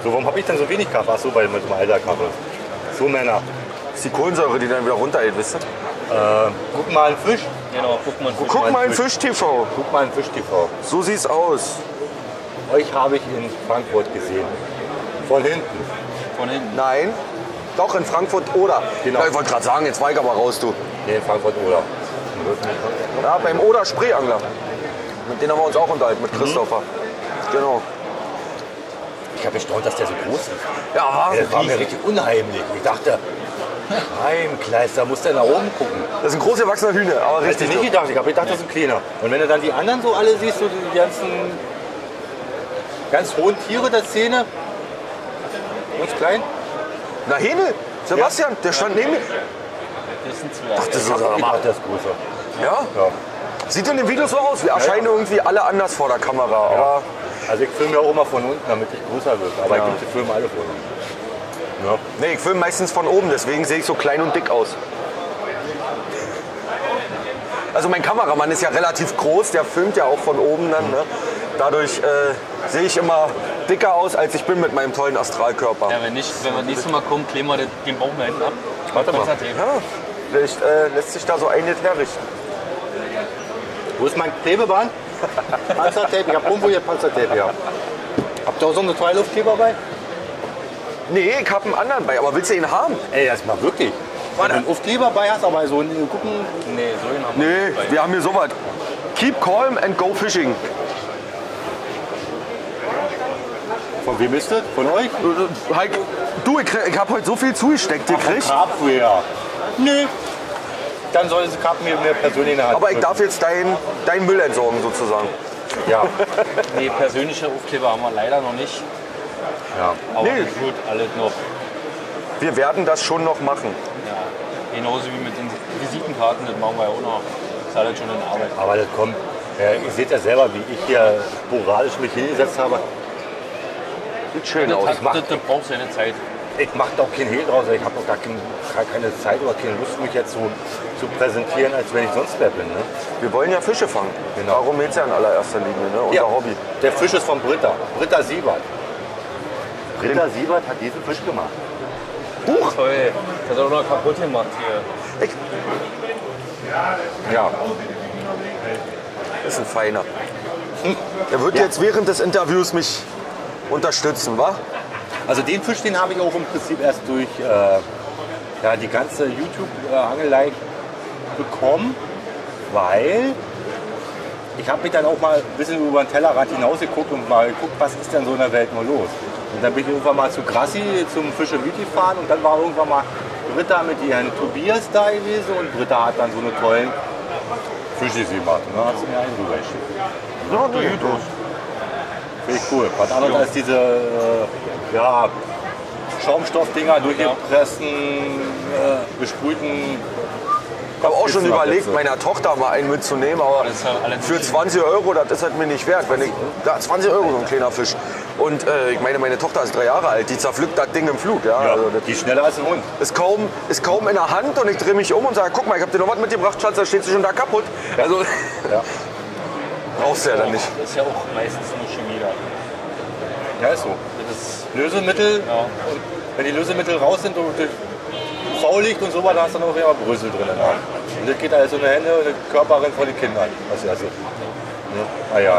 So, warum habe ich denn so wenig Kaffee? Ach so, weil mit dem alter Kaffee. So, Männer. Das ist die Kohlensäure, die dann wieder runtergeht, wisst ihr? Guck mal einen Fisch. Genau, guck mal. Guck mal in Fisch-TV. Guck mal einen Fisch-TV. So sieht's aus. Euch habe ich in Frankfurt gesehen. Von hinten. Von hinten. Nein, doch in Frankfurt oder. Genau. Ja, ich wollte gerade sagen, jetzt war ich aber raus, du. Nee, in Frankfurt oder. Ja, beim Oder Spreeangler. Mit denen haben wir uns auch unterhalten, mit Christopher. Genau. Ich habe gestaunt, dass der so groß ist. Ja, Der war mir richtig unheimlich. Ich dachte, Heimkleister, muss der nach oben gucken. das ist ein groß erwachsener Hühner, aber Hätte richtig. ich nicht gedacht. Ich habe gedacht, das ist ein kleiner. Und wenn du dann die anderen so alle siehst, so die ganzen ganz hohen Tiere der Szene, ganz klein. Na Hähne, Sebastian, der stand neben mir. Das ist ein Zwerg. Ach, das ist Ich aber. dachte, der ist größer. Ja? Ja. Sieht in dem Video so aus. Wir erscheinen irgendwie alle anders vor der Kamera. Aber Also ich filme ja auch immer von unten, damit ich größer wird. Aber Ja. ich die filmen alle von unten. Ja. nee, ich filme meistens von oben, deswegen sehe ich so klein und dick aus. Also mein Kameramann ist ja relativ groß, der filmt ja auch von oben dann. Ne? Dadurch sehe ich immer dicker aus, als ich bin mit meinem tollen Astralkörper. Ja, wenn wir nächstes Mal kommen, kleben wir den Bauch mal hinten ab. Warte mal. Panzertape. Ja, vielleicht lässt sich da so einiges herrichten. Wo ist mein Klebeband? Panzertape, ich habe irgendwo hier Panzertape, ja. Habt ihr auch so eine Freiluftkleber bei? Nee, ich habe einen anderen bei, aber willst du ihn haben? Ey, das mal wirklich. Wenn du einen Aufkleber bei hast, aber so einen gucken. Nee, so einen haben wir Nee, nicht bei. wir haben hier sowas. Keep calm and go fishing. Von wem ist das? Von euch? Heik, du, ich habe heute so viel zugesteckt gekriegt. Carpware. Nö. Dann soll sie Carp mir persönlich in der Hand Aber ich drücken. darf jetzt deinen Müll entsorgen sozusagen. Ja. Nee, persönliche Aufkleber haben wir leider noch nicht. Ja. Aber Nee. gut, alles noch. Wir werden das schon noch machen. Ja. Genauso wie mit den Visitenkarten, das machen wir ja auch noch. Das ist alles schon in Arbeit. Aber das kommt. Ihr seht ja selber, wie ich hier sporadisch mich hingesetzt habe. Sieht schön Das, aus. das braucht seine Zeit. Ich mache da auch keinen Hehl draus. Ich habe auch gar keine Zeit oder keine Lust, mich jetzt so zu präsentieren, als wenn ich sonst wer bin. Ne? Wir wollen ja Fische fangen. Genau. Darum geht es ja in allererster Linie, ne? Unser Hobby. Der Fisch ist von Britta. Britta Siebert. Britta Siebert hat diesen Fisch gemacht. Toll. Das hat er auch noch kaputt gemacht hier. Ja. Ist ein Feiner. Er wird jetzt während des Interviews mich unterstützen, wa? Also den Fisch, den habe ich auch im Prinzip erst durch die ganze YouTube-Angelei bekommen, weil ich habe mich dann auch mal ein bisschen über den Tellerrand hinausgeguckt und mal geguckt, was ist denn so in der Welt nur los. Und dann bin ich irgendwann mal zu Grassi zum Fisch und Meat gefahren und dann war irgendwann mal Britta mit ihren Tobias da gewesen und Britta hat dann so eine tollen Fische gemacht. Und dann hat sie mir einen rübergeschickt. Ja, nee. Finde ich cool. Was anderes als diese Schaumstoffdinger durchgepressten, besprühten. Ich habe auch schon überlegt, meiner Tochter mal einen mitzunehmen, aber Das ist ja alles für 20 Euro, das ist halt mir nicht wert. Wenn ich, da 20 Euro so ein kleiner Fisch. Und ich meine, meine Tochter ist 3 Jahre alt, die zerpflückt das Ding im Flug. Ja? Ja, Also das die schneller als ein Hund. ist kaum in der Hand und ich drehe mich um und sage, guck mal, ich habe dir noch was mitgebracht, Schatz, da steht sie schon da kaputt. Also Ja. brauchst du ja dann nicht. Das ist ja auch meistens nur Chemie da. Ja, ist so. Das ist, Lösemittel, ja. und wenn die Lösemittel raus sind und Saulicht und so weiter, da hast du dann auch immer Brösel drin. Ja. Und das geht alles in die Hände und die Körperin von den Kindern. Also, ja.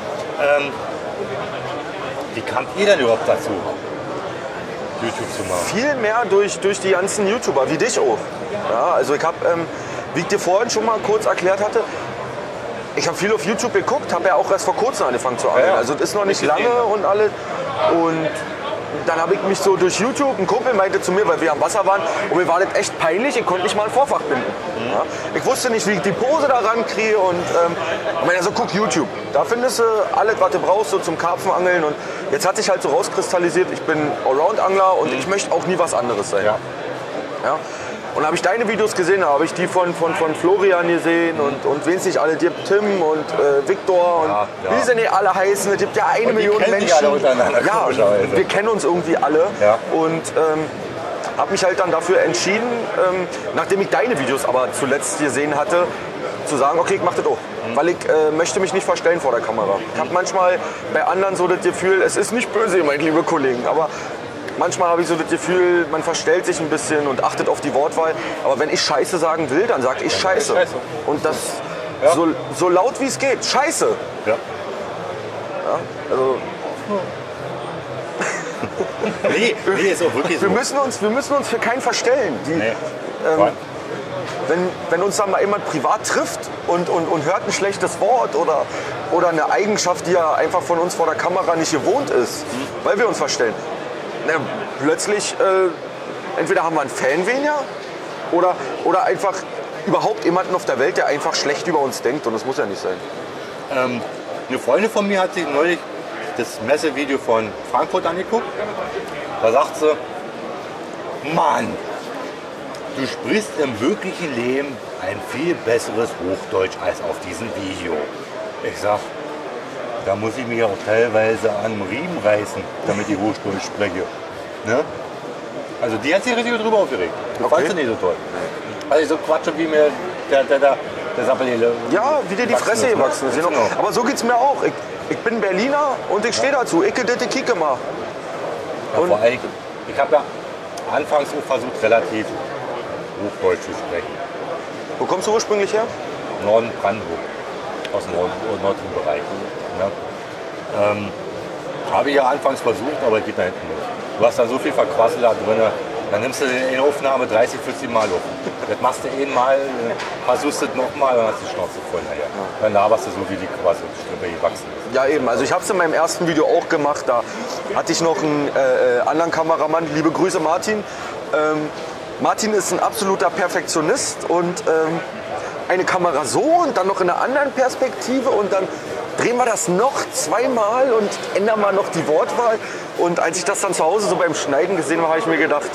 Wie kamt ihr denn überhaupt dazu, YouTube zu machen? Viel mehr durch die ganzen YouTuber, wie dich auch. Ja, also ich habe, wie ich dir vorhin schon mal kurz erklärt hatte, ich habe viel auf YouTube geguckt, habe ja auch erst vor kurzem angefangen zu angeln. Ja, ja. Also das ist noch nicht Ich gesehen. lange und alles. Und dann habe ich mich so durch YouTube, ein Kumpel meinte zu mir, weil wir am Wasser waren, und mir war das echt peinlich, ich konnte nicht mal ein Vorfach binden. Ja? Ich wusste nicht, wie ich die Pose da rankriege und ich meine, so guck YouTube. Da findest du alles, was du brauchst, so zum Karpfenangeln. Und jetzt hat sich halt so rauskristallisiert, ich bin Allround-Angler und ich möchte auch nie was anderes sein. Ja. Ja? Und da habe ich deine Videos gesehen, da habe ich die von Florian gesehen und wen es nicht alle gibt, Tim und Viktor und Ja, ja. wie sie nicht alle heißen. Es gibt ja 1 Und die Million kennen sich Menschen. alle untereinander, Ja, komischerweise. wir kennen uns irgendwie alle. Ja. Und habe mich halt dann dafür entschieden, nachdem ich deine Videos aber zuletzt gesehen hatte, zu sagen, okay, ich mach das auch. Weil ich möchte mich nicht verstellen vor der Kamera. Ich habe manchmal bei anderen so das Gefühl, es ist nicht böse, meine liebe Kollegen, aber manchmal habe ich so das Gefühl, man verstellt sich ein bisschen und achtet auf die Wortwahl. Aber wenn ich Scheiße sagen will, dann sage ich Scheiße. Und das so laut wie es geht. Scheiße. Ja. Ja, also Nee, ist auch wirklich so. wir müssen uns für keinen verstellen. Wenn uns dann mal jemand privat trifft und hört ein schlechtes Wort oder eine Eigenschaft, die er einfach von uns vor der Kamera nicht gewohnt ist, weil wir uns verstellen, plötzlich entweder haben wir einen Fan weniger oder einfach überhaupt jemanden auf der Welt, der einfach schlecht über uns denkt, und das muss ja nicht sein. Eine Freundin von mir hat sich neulich das Messevideo von Frankfurt angeguckt. Da sagt sie, Mann, du sprichst im wirklichen Leben ein viel besseres Hochdeutsch als auf diesem Video. Ich sag, da muss ich mich auch teilweise an den Riemen reißen, damit ich Hochdeutsch spreche. Ne? Also die hat sich richtig drüber aufgeregt. Das fand sie nicht so toll. Also so Quatsch, wie mir der Sappelele. Ja, wie dir die Fresse gewachsen ist. Genau. Aber so geht's mir auch. Ich bin Berliner und ich stehe dazu. Ich das kicke mal. Ja, vor allem, ich habe ja anfangs auch versucht, relativ Hochdeutsch zu sprechen. Wo kommst du ursprünglich her? Norden Brandenburg, aus dem nördlichen Bereich. Ja. Habe ich ja anfangs versucht, aber geht da hinten nicht. Du hast dann so viel Verquassel da drin, dann nimmst du in Aufnahme 30, 40 Mal auf. Das machst du einmal, versuchst es nochmal, dann hast du die Schnauze voll nachher. Dann laberst du so, wie die Quasselstrippe gewachsen ist. Ja eben, also ich habe es in meinem ersten Video auch gemacht. Da hatte ich noch einen anderen Kameramann, liebe Grüße Martin. Martin ist ein absoluter Perfektionist und eine Kamera so und dann noch in einer anderen Perspektive und dann drehen wir das noch zweimal und ändern mal noch die Wortwahl. Und als ich das dann zu Hause so beim Schneiden gesehen habe, habe ich mir gedacht,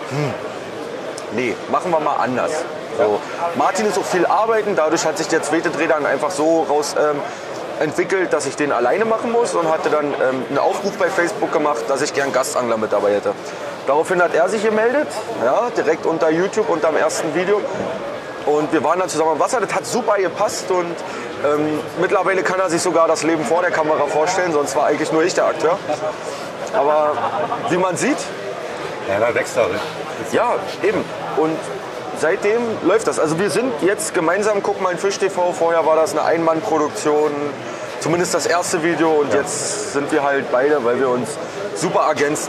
nee, machen wir mal anders. So, Martin ist auch viel arbeiten, dadurch hat sich der zweite Dreh dann einfach so raus entwickelt, dass ich den alleine machen muss und hatte dann einen Aufruf bei Facebook gemacht, dass ich gern Gastangler mit dabei hätte. Daraufhin hat er sich gemeldet, ja, direkt unter YouTube, unter dem ersten Video. Und wir waren dann zusammen am Wasser, das hat super gepasst und mittlerweile kann er sich sogar das Leben vor der Kamera vorstellen, sonst war eigentlich nur ich der Akteur. Aber wie man sieht, ja, dann wächst er. ja, eben. Und seitdem läuft das. Also wir sind jetzt gemeinsam, guck mal in Fisch TV, vorher war das eine Ein-Mann-Produktion, zumindest das erste Video und jetzt sind wir halt beide, weil wir uns super ergänzen.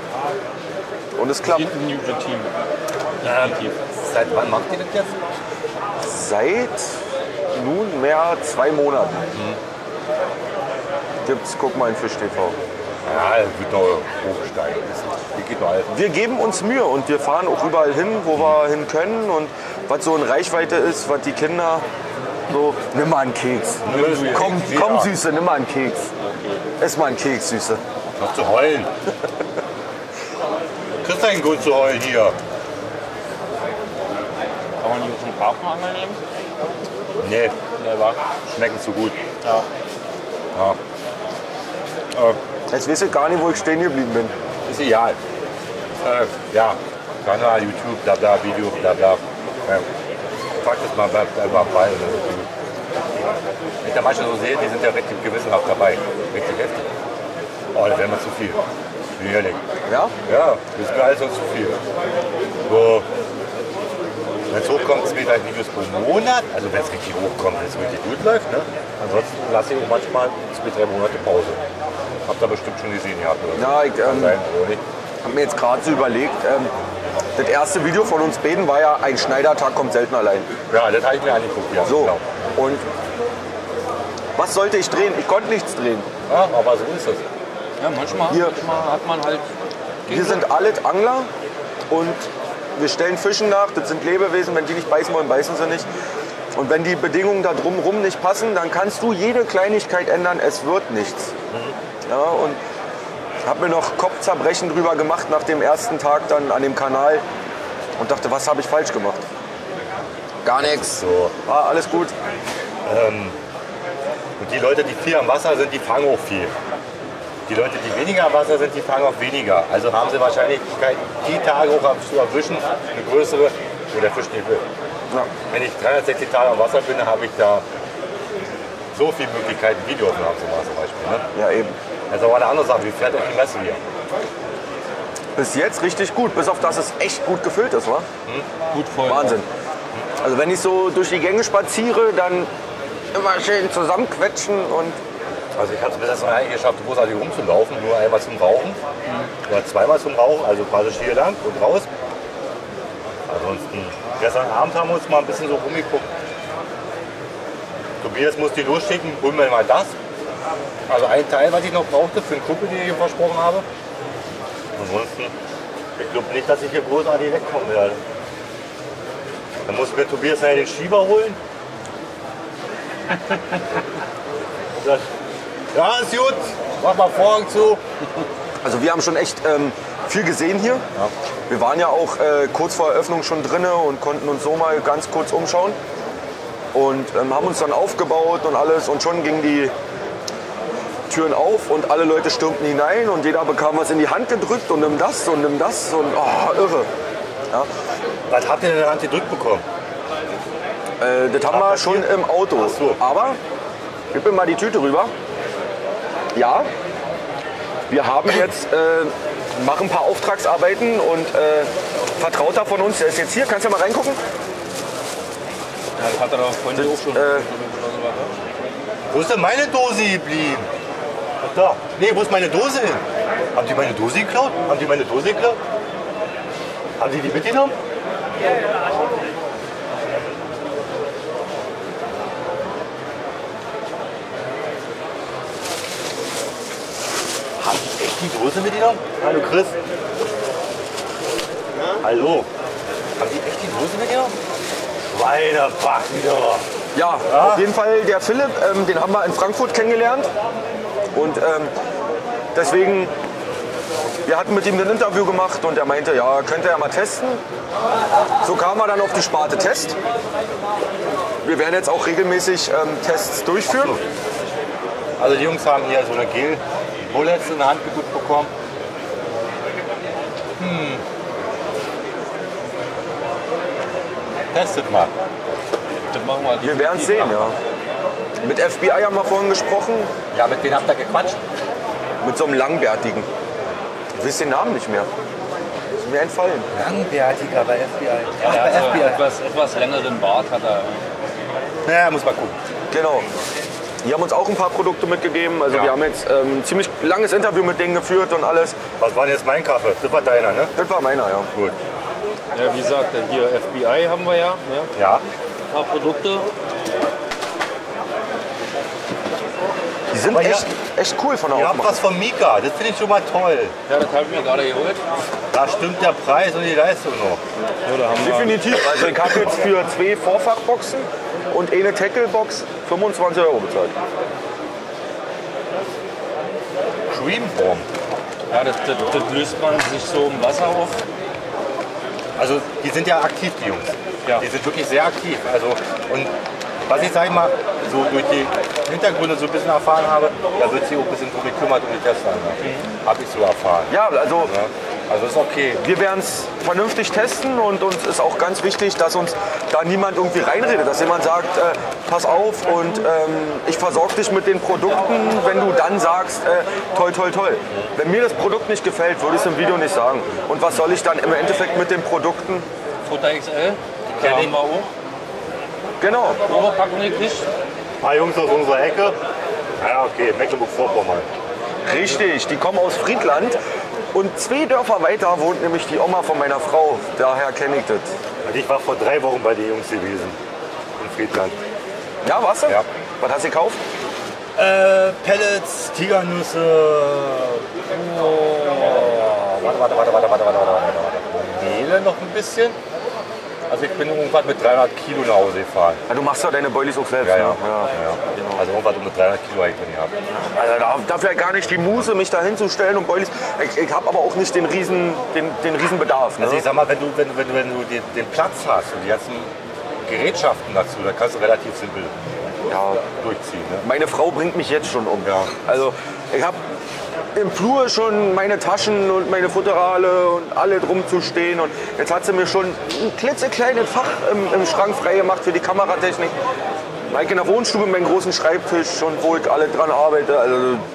Und es klappt. Ein Team. Seit wann macht ihr das jetzt? Seit nunmehr 2 Monaten gibt's, guck mal in Fisch TV. Ja, das wird noch hochsteigen. Wir geben uns Mühe und wir fahren auch überall hin, wo wir hin können und was so in Reichweite ist, was die Kinder so, nimm mal einen Keks. Komm Süße, nimm mal einen Keks. Ess mal einen Keks, Süße. Noch zu heulen. Kriegst du einen Grund zu heulen hier? Kann man die auf den Karpfenangel nehmen? Nee, Selber. schmecken zu gut. Ja. Ja. Jetzt weiß ich gar nicht, wo ich stehen geblieben bin. Ist egal. Ja, Kanal, YouTube, bla bla, Video, bla bla. Fakt ist, man bleibt einfach bei. Wenn ich da manche so sehe, die sind ja richtig gewissenhaft dabei. Richtig heftig. Oh, das wäre mir zu viel. Ehrlich. Ja? Ja, das ist mir alles noch zu viel. So, wenn es hochkommt, 2, 3 Videos pro Monat, also wenn es richtig hochkommt, wenn es richtig gut läuft, ne? Ansonsten lasse ich auch manchmal 2, 3 Monate Pause. Habt ihr bestimmt schon gesehen, ihr habt oder so. Ja, ich Kann sein, oder nicht? habe mir jetzt gerade so überlegt, das erste Video von uns beiden war ja ein Schneidertag kommt selten allein. Ja, das habe ich mir angeguckt, ja. So, Genau. und was sollte ich drehen? Ich konnte nichts drehen. Ja, aber so ist es. Ja, manchmal hat man halt. Wir sind alle Angler und wir stellen Fischen nach, das sind Lebewesen, wenn die nicht beißen wollen, beißen sie nicht. Und wenn die Bedingungen da drumherum nicht passen, dann kannst du jede Kleinigkeit ändern, es wird nichts. Ja, und ich habe mir noch Kopfzerbrechen drüber gemacht nach dem ersten Tag dann an dem Kanal und dachte, was habe ich falsch gemacht? Gar nichts. So. War alles gut. Und die Leute, die viel am Wasser sind, die fangen auch viel. Die Leute, die weniger am Wasser sind, die fangen auch weniger. Also haben sie Wahrscheinlichkeit, die Tage auch zu erwischen, eine größere, wo der Fisch nicht will. Ja. Wenn ich 360 Tage am Wasser bin, dann habe ich da so viele Möglichkeiten, Videoaufnahmen zu machen zum Beispiel. Ne? Ja, eben. Das ist aber eine andere Sache. Wie fährt euch die Messe hier? Bis jetzt richtig gut, bis auf dass es echt gut gefüllt ist, wa? Gut voll. Wahnsinn. Also wenn ich so durch die Gänge spaziere, dann immer schön zusammenquetschen und Also ich habe es bis jetzt noch nicht geschafft, großartig rumzulaufen, nur einmal zum Rauchen oder zweimal zum Rauchen, also quasi hier lang und raus. Ansonsten, gestern Abend haben wir uns mal ein bisschen so rumgeguckt. Tobias musste losschicken, holen wir mal das. Also ein Teil, was ich noch brauchte für den Kumpel, den ich ihm versprochen habe. Ansonsten, ich glaube nicht, dass ich hier großartig wegkommen werde. Dann muss mir Tobias den Schieber holen. Das, ja, ist gut. Mach mal Vorhang zu. also wir haben schon echt viel gesehen hier. Wir waren ja auch kurz vor Eröffnung schon drinne und konnten uns so mal ganz kurz umschauen. Und haben uns dann aufgebaut und alles und schon gingen die Türen auf und alle Leute stürmten hinein und jeder bekam was in die Hand gedrückt und nimm das und irre. Ja. Was habt ihr in der Hand gedrückt bekommen? Das haben wir schon im Auto. Ach so. Aber, gib mir mal die Tüte rüber. Ja, wir haben jetzt, machen ein paar Auftragsarbeiten und Vertrauter von uns, der ist jetzt hier, kannst du ja mal reingucken? Ja, das hat er doch vorhin auch schon. Wo ist denn meine Dose geblieben? Ach da. Nee, wo ist meine Dose hin? Haben die meine Dose geklaut? Haben die meine Dose geklaut? Haben die die mitgenommen? Haben die echt die Dose mitgenommen? Hallo Chris. Hallo. Haben die echt die Dose mitgenommen? Schweinepack wieder. Ja, auf jeden Fall der Philipp, den haben wir in Frankfurt kennengelernt. Und deswegen, wir hatten mit ihm ein Interview gemacht und er meinte, ja, könnte er mal testen. So kamen wir dann auf die Sparte Test. Wir werden jetzt auch regelmäßig Tests durchführen. Also die Jungs haben hier so eine Gel-Bullets in der Hand gedrückt bekommen. Testet mal. Das machen wir Wir werden es sehen, ja. Mit FBI haben wir vorhin gesprochen, Ja, mit wem habt ihr gequatscht? mit so einem Langbärtigen. Ich weiß den Namen nicht mehr. Ist mir entfallen. Langbärtiger bei FBI. Ach, Ja, bei also FBI. etwas längeren Bart hat er. Naja, muss mal gucken. Genau. Die haben uns auch ein paar Produkte mitgegeben. Also Ja. wir haben jetzt ein ziemlich langes Interview mit denen geführt und alles. Was war denn jetzt mein Kaffee? Das war deiner, ne? Das war meiner, ja. Gut. Ja, wie gesagt, hier FBI haben wir ja. Ja. Ein paar Produkte. Die sind Aber ja, echt cool von der Ihr habt Aufmachung. was von Mika. Das finde ich schon mal toll. Ja, das habe ich mir gerade geholt. Da stimmt der Preis und die Leistung noch. Ja, da haben wir. Definitiv. Also ich habe jetzt für 2 Vorfachboxen und eine Tackle-Box 25 € bezahlt. Cream Bomb. Ja, das löst man sich so im Wasser auf. Also die sind ja aktiv, die Jungs. Ja. Die sind wirklich sehr aktiv. Also, und was ich, sag ich mal, so durch die Hintergründe so ein bisschen erfahren habe, da wird sich auch ein bisschen drum gekümmert um die Testanlage. Habe ich so erfahren. Ja, also Ja. Also ist okay. wir werden es vernünftig testen und uns ist auch ganz wichtig, dass uns da niemand irgendwie reinredet. Dass jemand sagt, pass auf und ich versorge dich mit den Produkten, wenn du dann sagst, toll, toll, toll. Wenn mir das Produkt nicht gefällt, würde ich es im Video nicht sagen. Und was soll ich dann im Endeffekt mit den Produkten? Futter XL. Da haben wir auch. Genau. Oberpackung gekriegt. Ein paar Jungs aus unserer Ecke. Ja, okay, Mecklenburg-Vorpommern. Richtig, die kommen aus Friedland. Und 2 Dörfer weiter wohnt nämlich die Oma von meiner Frau. Daher kenne ich das. Und ich war vor 3 Wochen bei den Jungs gewesen. In Friedland. Ja, warst du? Ja. Was hast du gekauft? Pellets, Tigernüsse. Warte. Mehle noch ein bisschen. Also ich bin irgendwann mit 300 Kilo nach Hause gefahren. Ja, du machst ja deine Boilies auch selbst. Ja, ne? ja. Also irgendwann mit 300 Kilo habe ich drin gehabt. Also dafür gar nicht die Muße, mich da hinzustellen und Boilies. Ich habe aber auch nicht den riesen Bedarf. Ne? Also ich sag mal, wenn du den Platz hast und die ganzen Gerätschaften dazu, dann kannst du relativ simpel Ja, durchziehen. Ne? meine Frau bringt mich jetzt schon um. Ja. Also ich habe im Flur schon meine Taschen und meine Futterale und alle drum zu stehen. Und jetzt hat sie mir schon ein klitzekleines Fach im Schrank freigemacht für die Kameratechnik. Mike in der Wohnstube mit meinem großen Schreibtisch und wo ich alle dran arbeite. Also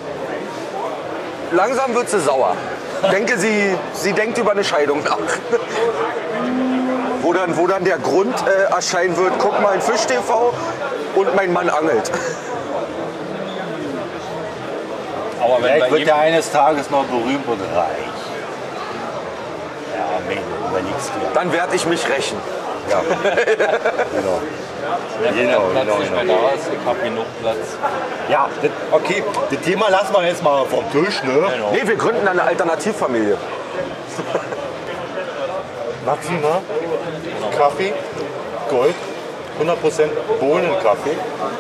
langsam wird sie sauer. Denke, sie denkt über eine Scheidung nach. Wo dann der Grund erscheinen wird, guck mal in Fisch TV und mein Mann angelt. Aber wenn Vielleicht bei wird ihm, er eines Tages noch berühmt und reich. Ja, Mädel, überlegst dir. Dann werde ich mich rächen. Ja. Genau. wenn der Platz genau, nicht mehr genau. da ist, ich habe genug Platz. Ja, okay, das Thema lassen wir jetzt mal vom Tisch, ne? Genau. Nee, wir gründen eine Alternativfamilie. Maxima, Kaffee, Gold, 100% Bohnenkaffee,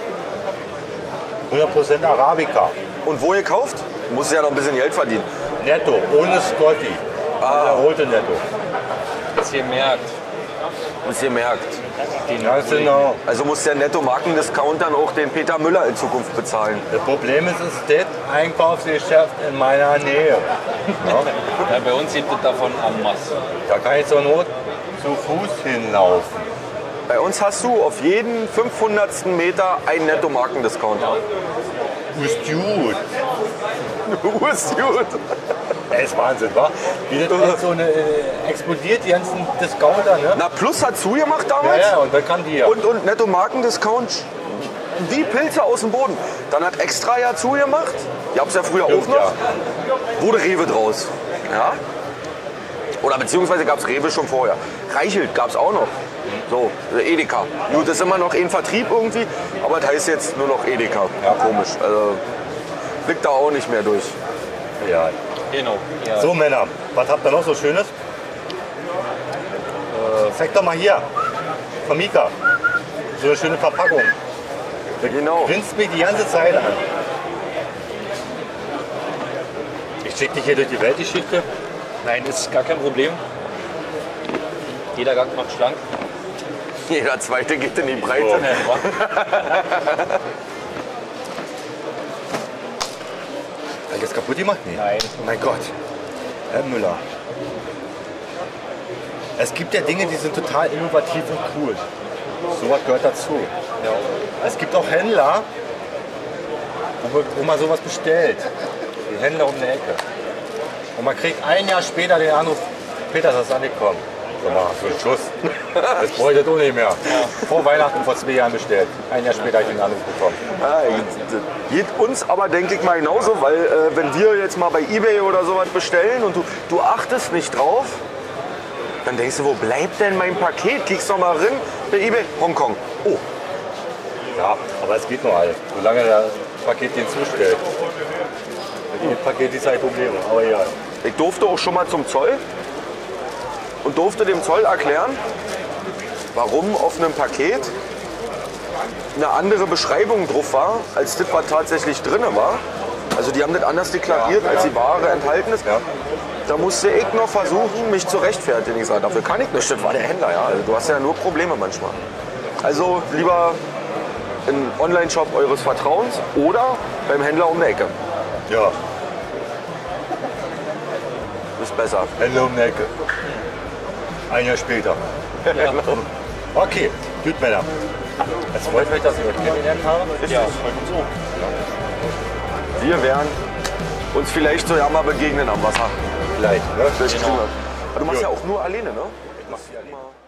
100% Arabica. Und wo ihr kauft, muss ja noch ein bisschen Geld verdienen. Netto, ohne Scotty. Der rote Netto. Dass ihr merkt, Was ihr merkt. den Ganz genau. Also muss der Netto-Marken-Discount dann auch den Peter Müller in Zukunft bezahlen. Das Problem ist, es ist das Einkaufsgeschäft in meiner Nähe. Ja, ja, bei uns gibt es davon en masse. da kann ich zur Not zu Fuß hinlaufen. Bei uns hast du auf jeden 500. Meter einen Netto-Marken-Discount. Ist gut. Ist gut. Das ist Wahnsinn, wa? Wie das jetzt so eine, explodiert, die ganzen Discounter, ne? Na, Plus hat zugemacht Ja, damals. ja, und dann kann die ja. Und Netto-Marken-Discount wie Pilze aus dem Boden. Dann hat Extra ja zugemacht. Ihr habt es ja früher auch Stimmt, noch. ja. Wurde Rewe draus. Ja? Oder beziehungsweise gab es Rewe schon vorher. Reichelt gab es auch noch. So, Edeka. Gut, das ist immer noch ein Vertrieb irgendwie, aber das heißt jetzt nur noch Edeka. Ja, komisch. Also blickt da auch nicht mehr durch. Ja. Genau. Ja. So Männer, was habt ihr noch so Schönes? Zeig doch mal hier, von Mika. So eine schöne Verpackung. Genau. Grinst mich die ganze Zeit an. Ich schicke dich hier durch die Weltgeschichte. Nein, ist gar kein Problem. Jeder Gang macht schlank. Jeder zweite geht in die Breite. So. Ja, Hat jetzt kaputt gemacht? Nee. Nein. Oh mein Gott. Herr Müller. Es gibt ja Dinge, die sind total innovativ und cool. Sowas gehört dazu. ja. Es gibt auch Händler, wo man sowas bestellt. Die Händler um die Ecke. Und man kriegt ein Jahr später den Anruf, Peter, das ist angekommen. So, mal, so ein Schuss. Das bräuchte ich auch nicht mehr. Vor Weihnachten vor 2 Jahren bestellt. Ein Jahr später habe ich den Anruf bekommen. Ja, geht uns aber, denke ich mal, genauso, weil wenn wir jetzt mal bei eBay oder sowas bestellen und du achtest nicht drauf, dann denkst du, wo bleibt denn mein Paket? Klickst doch mal rein bei eBay, Hongkong. Oh, Ja, aber es geht noch alles. Solange das Paket den zustellt. Mit dem Paket ist halt Probleme, aber egal. ich durfte auch schon mal zum Zoll und durfte dem Zoll erklären, warum auf einem Paket eine andere Beschreibung drauf war, als das, was tatsächlich drin war. Also die haben das anders deklariert, als die Ware enthalten ist. Ja. Da musste ich noch versuchen, mich zu rechtfertigen. Ich sage, dafür kann ich nicht, das war der Händler. Ja. Also du hast ja nur Probleme manchmal. Also lieber im Online-Shop eures Vertrauens oder beim Händler um die Ecke. Ja, Ist besser. Händler um die Ecke. Ein Jahr später. Okay, gut Männer. Es freut mich, dass ich euch kennengelernt habe. Ja, freut uns so. Wir werden uns vielleicht so ja mal begegnen am Wasser. Vielleicht. Ne? Das kriegen wir. Aber du machst Gut. ja auch nur alleine, ne? Ich mach's hier alleine.